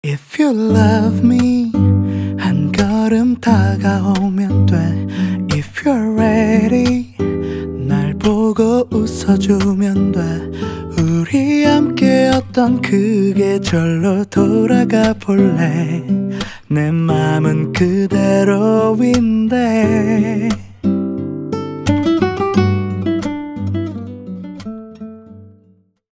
If you love me 한 걸음 다가오면 돼. If you're ready 날 보고 웃어주면 돼. 우리 함께였던 그 계절로 돌아가 볼래. 내 맘은 그대로인데